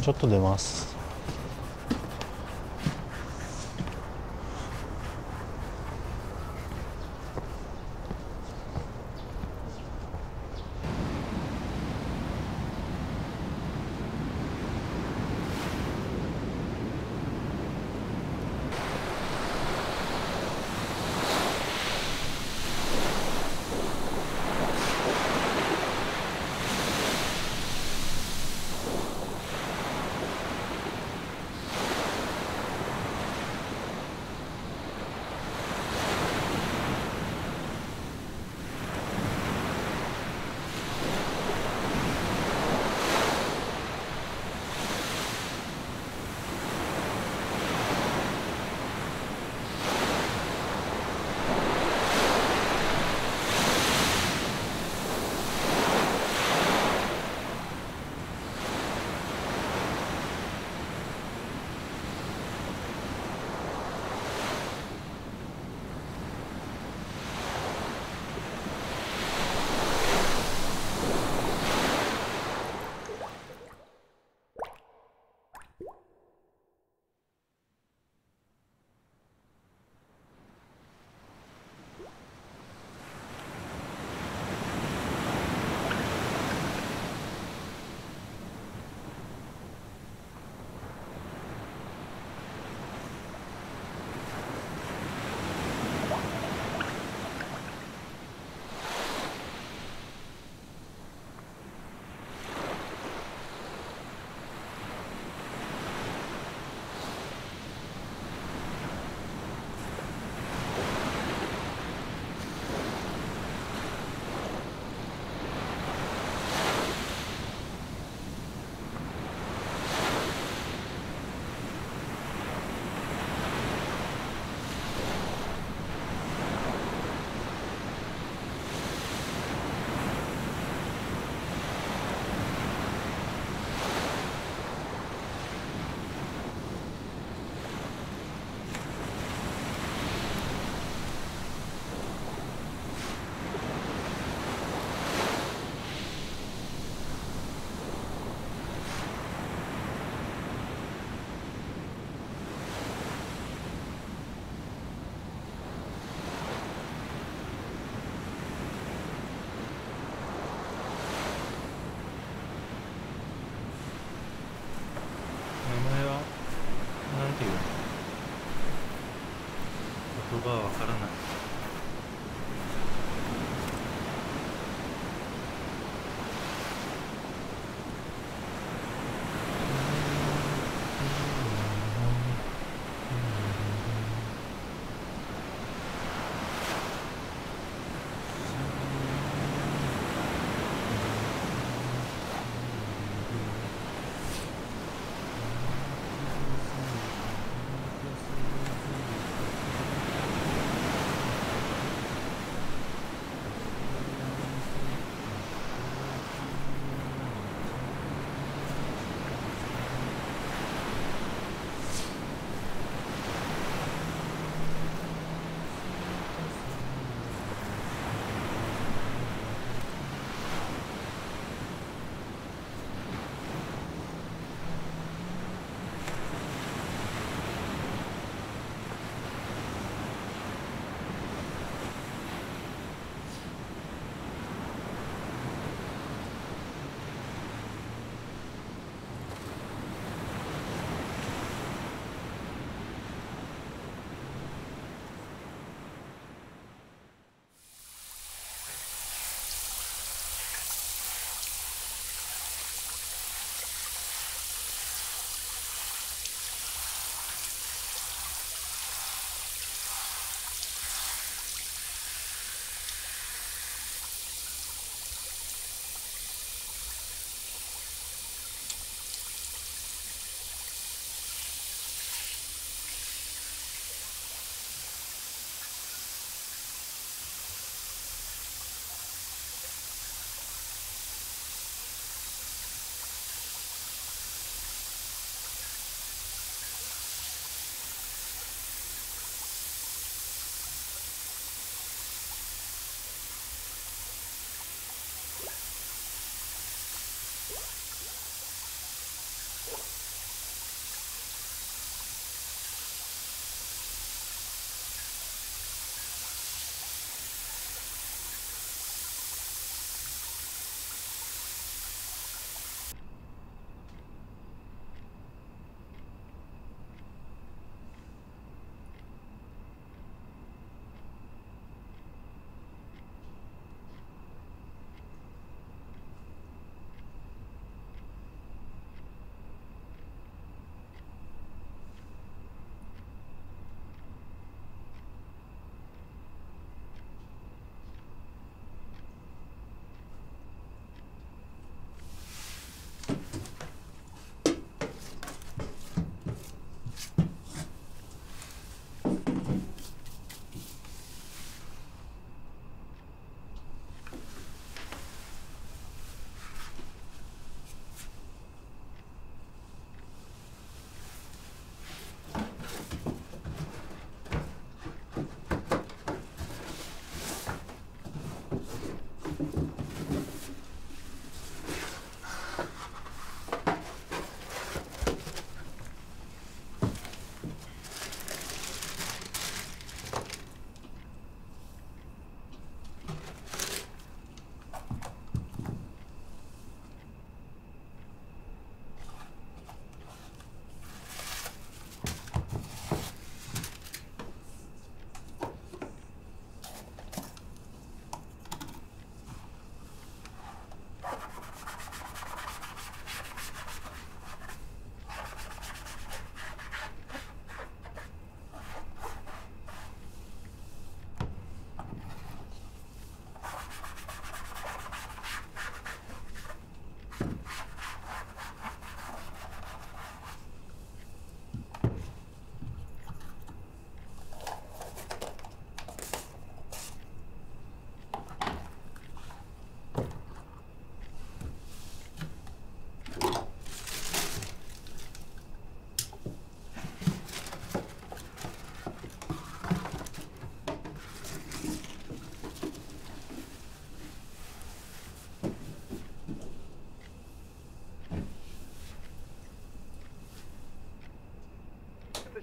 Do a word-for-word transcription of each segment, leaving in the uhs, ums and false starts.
ちょっと出ます。 名前はなんていうの？言葉はわからない。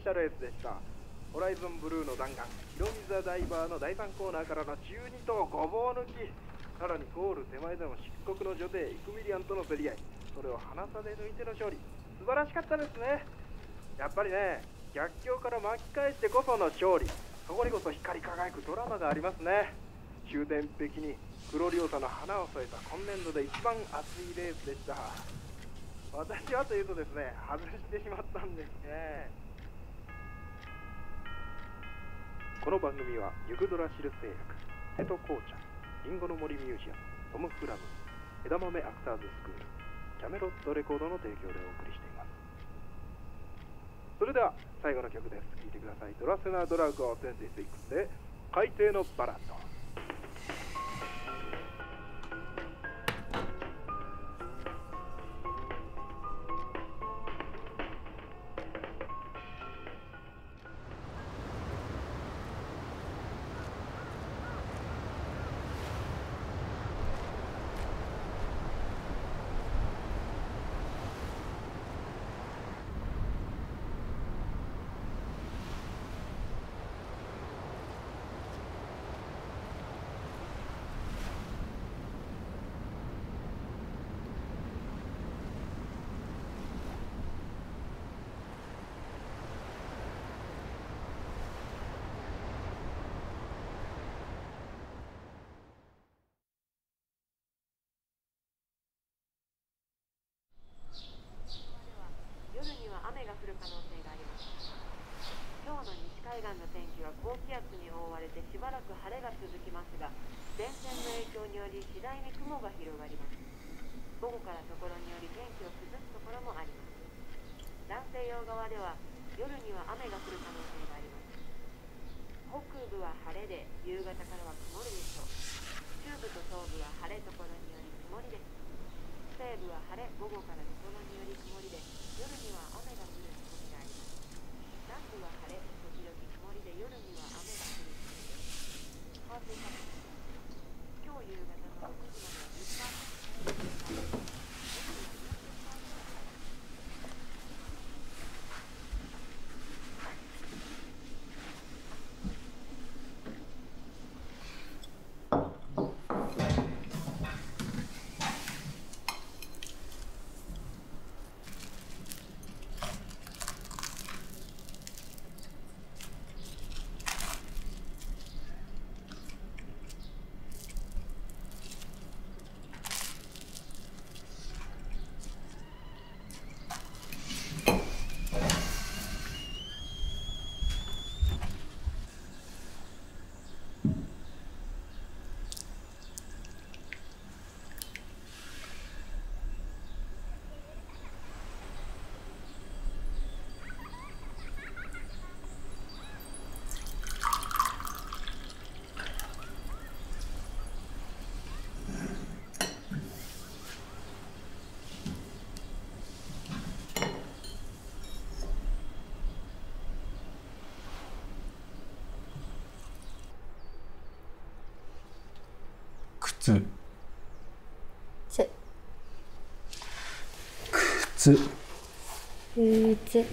したレースでした。ホライゾンブルーの弾丸、広水ダイバーのだいさんコーナーからのじゅうに頭ごぼう抜き、さらにゴール手前での漆黒の女帝イクミリアンとの競り合い、それを鼻差で抜いての勝利。素晴らしかったですね。やっぱりね、逆境から巻き返してこその勝利、そこにこそ光り輝くドラマがありますね。終点壁に黒両者の花を添えた今年度で一番熱いレースでした。私はというとですね、外してしまったんですね。この番組はユグドラシル製薬、瀬戸紅茶、リンゴの森ミュージアム、トム・フラム、枝豆アクターズスクール、キャメロットレコードの提供でお送りしています。それでは最後の曲です。聴いてください。ドラセナ・ドラゴーにじゅうろくで海底のバラッド。 夜には雨が降る可能性があります。今日の西海岸の天気は高気圧に覆われてしばらく晴れが続きますが、前線の影響により次第に雲が広がります。午後からところにより天気を崩すところもあります。南西洋側では夜には雨が降る可能性があります。北部は晴れで夕方からは曇るでしょう。中部と東部は晴れところにより曇りです。西部は晴れ、午後からところにより曇りで、夜には雨が降る見込みがあります。南部は晴れ、時々曇りで、夜には雨が降る見込みです。降水確率。今日夕方のろくじまではじゅっパーセント。 靴つ靴ふつ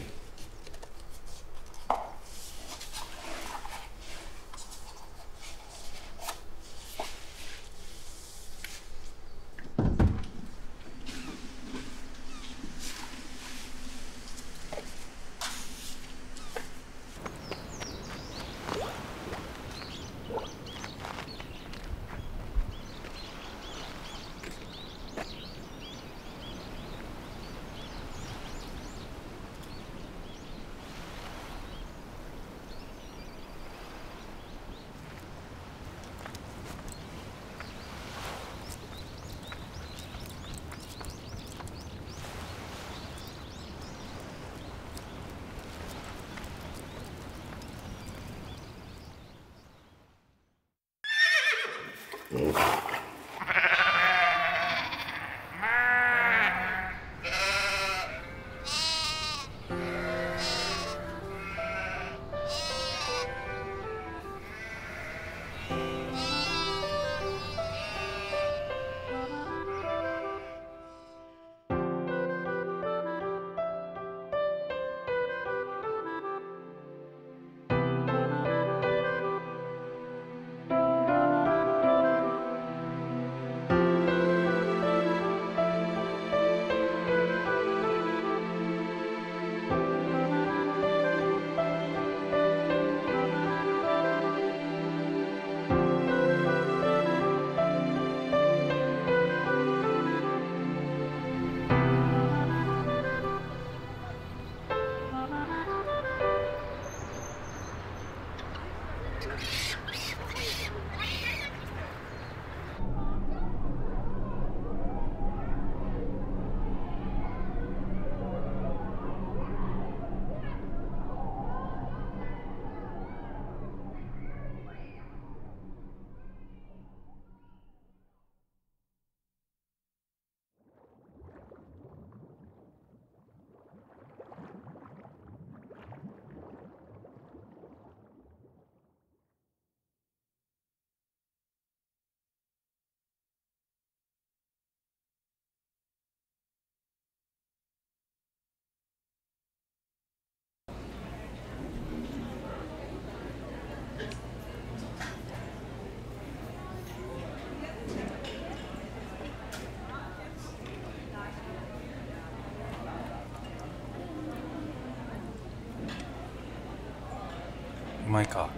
うまいか。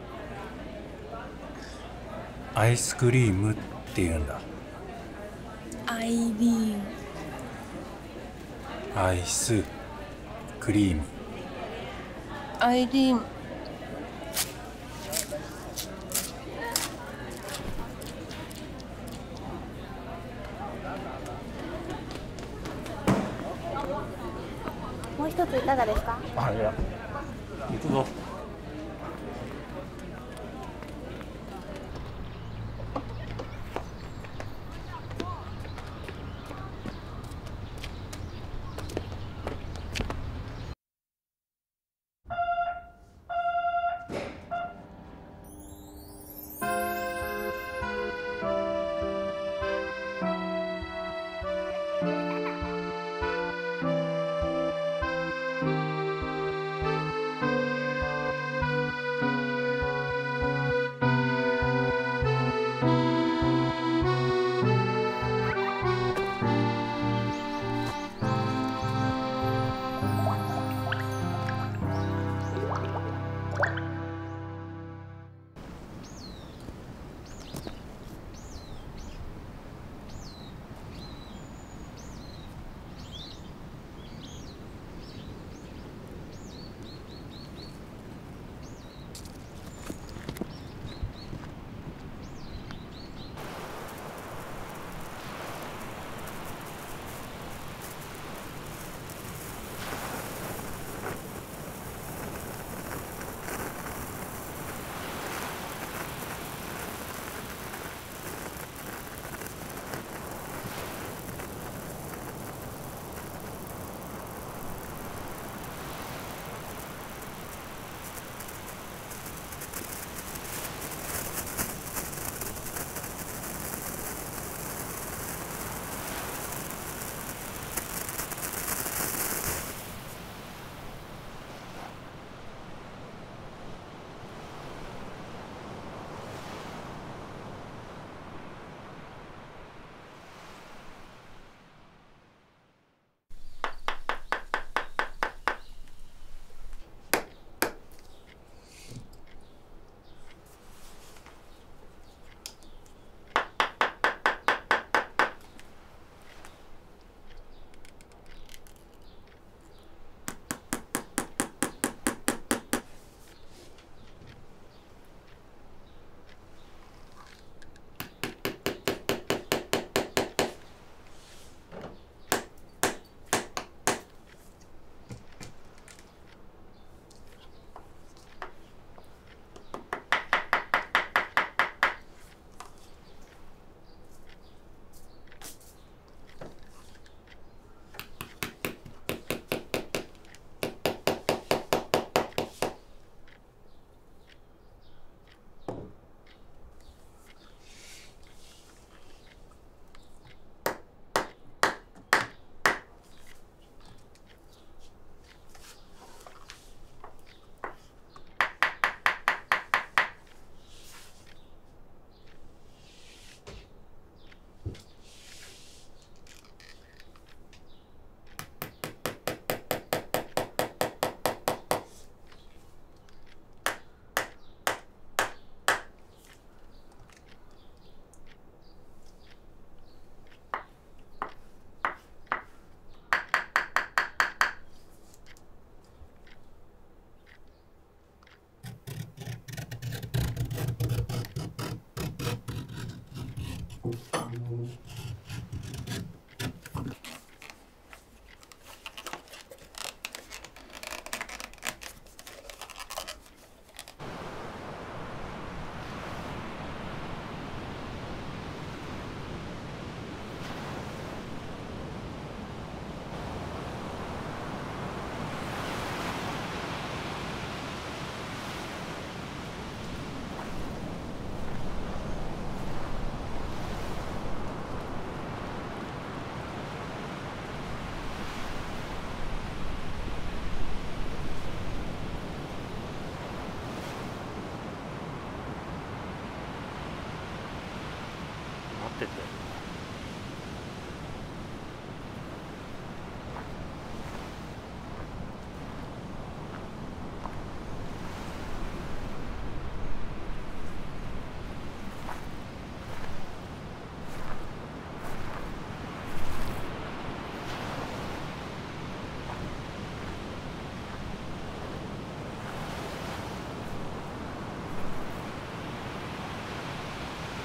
アイスクリームっていうんだ。 アイリーン。 アイスクリーム。 アイリーン。 もう一ついかがですか？ あ、いや、行くぞ。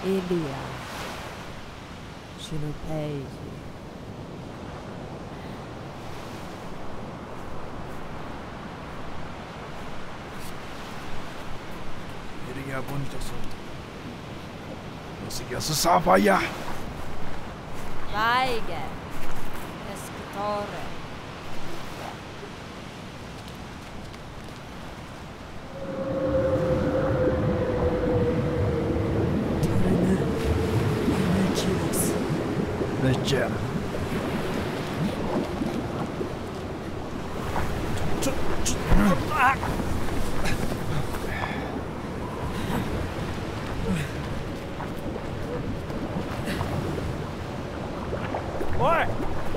イリアシュルページ Elia bonito solto. No siguió su sapaya. Vaige Escutore Leggera. Oi!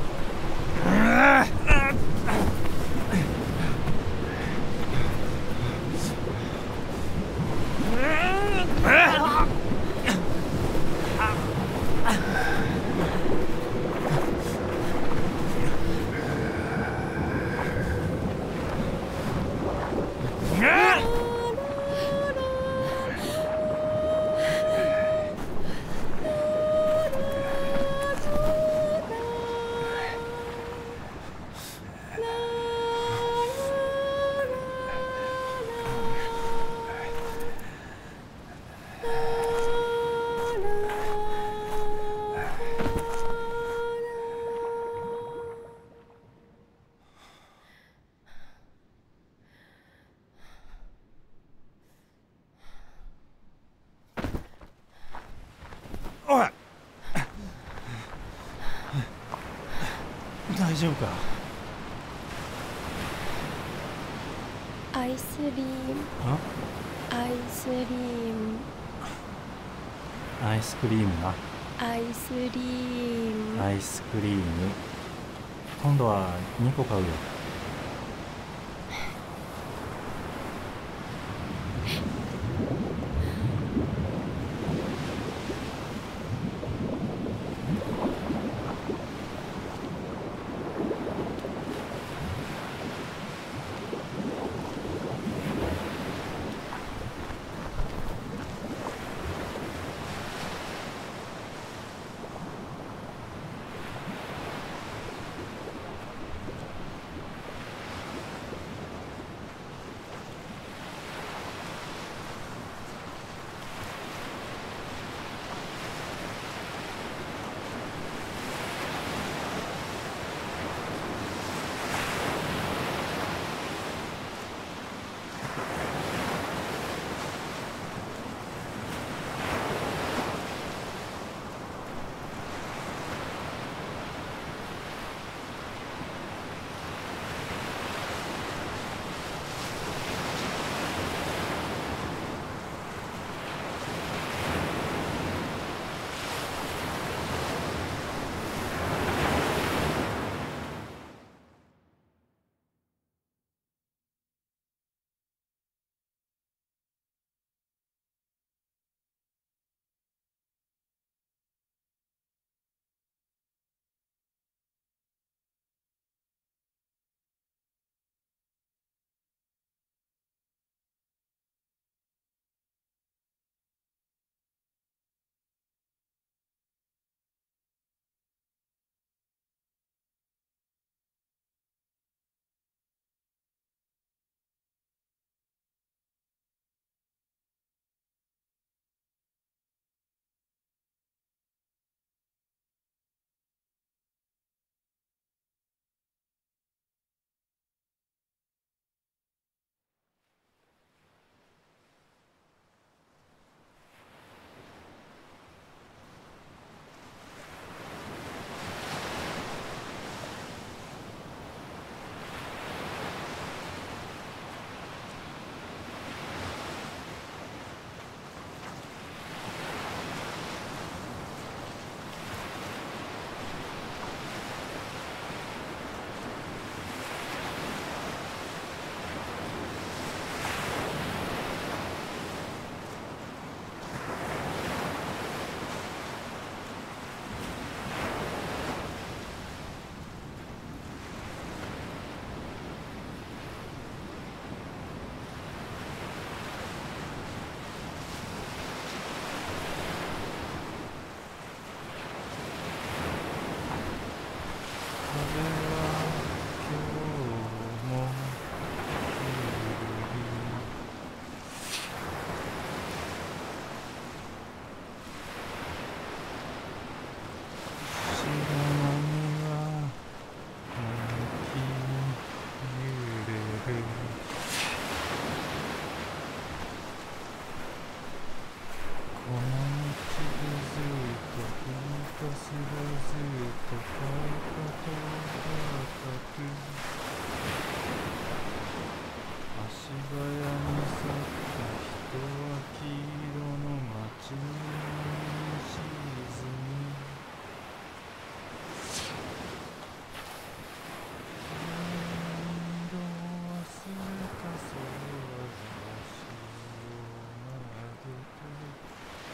おい、大丈夫か。 アイスリームあアイスリームアイスクリームな。 アイスリームアイスクリーム今度はにこ買うよ。 この道でずっとひたすらずっとかかとが高く足早に去った人は黄色の街に沈む色を忘れた空が足を投げて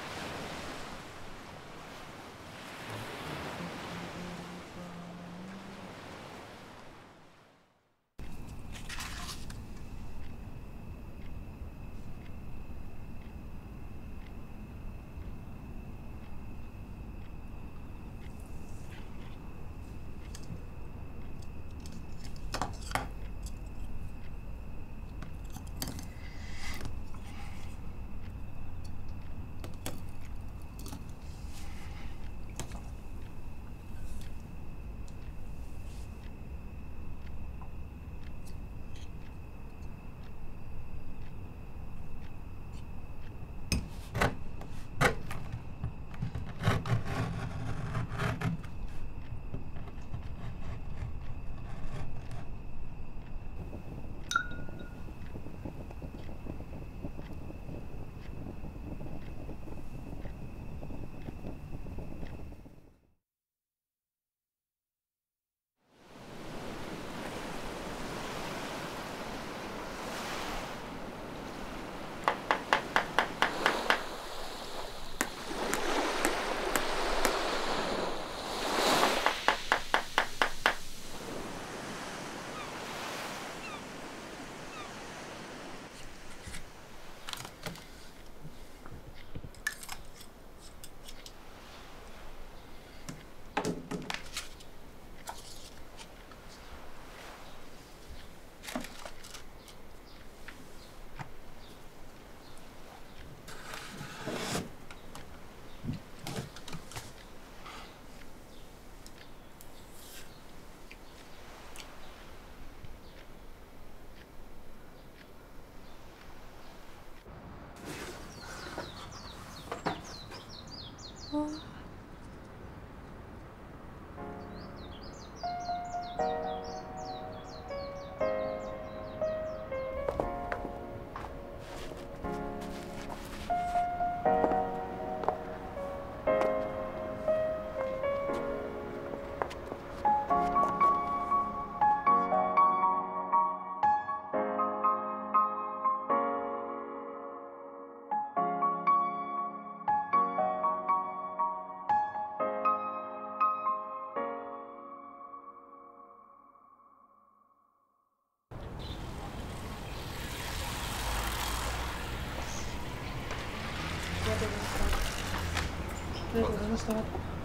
ありがとうございました。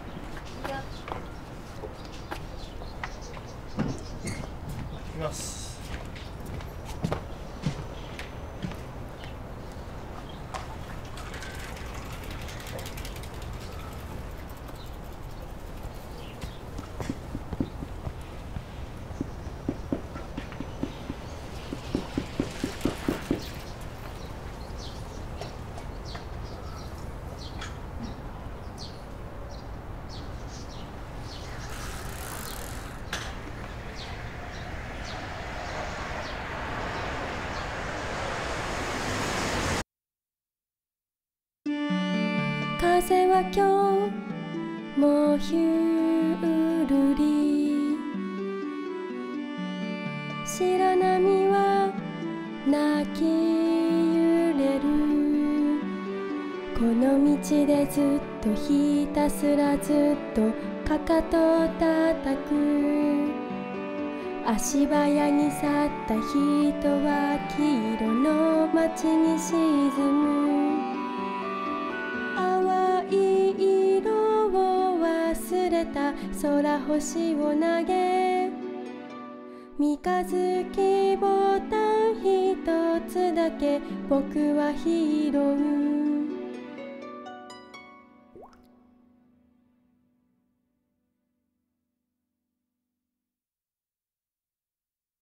いきます。 風は今日もひゅるり白波は泣き揺れるこの道でずっとひたすらずっとかかとを叩く足早に去った人は黄色の街に沈む忘れた空星を投げ三日月ボタン一つだけ僕は拾う